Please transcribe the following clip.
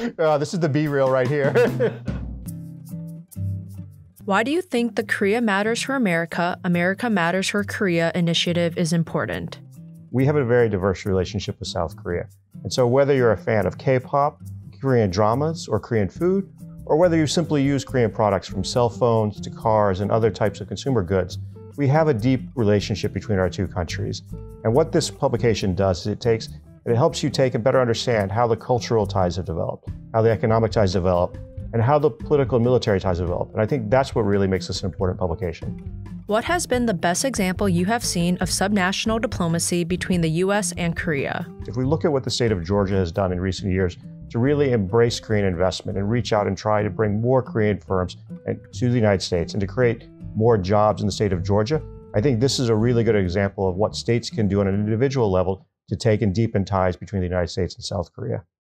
This is the B-reel right here. Why do you think the Korea Matters for America, America Matters for Korea initiative is important? We have a very diverse relationship with South Korea. And so whether you're a fan of K-pop, Korean dramas, or Korean food, or whether you simply use Korean products from cell phones to cars and other types of consumer goods, we have a deep relationship between our two countries. And what this publication does is it helps you take and better understand how the cultural ties have developed, how the economic ties develop, and how the political and military ties develop. And I think that's what really makes this an important publication. What has been the best example you have seen of subnational diplomacy between the U.S. and Korea? If we look at what the state of Georgia has done in recent years to really embrace Korean investment and reach out and try to bring more Korean firms to the United States and to create more jobs in the state of Georgia, I think this is a really good example of what states can do on an individual level to take and deepen ties between the United States and South Korea.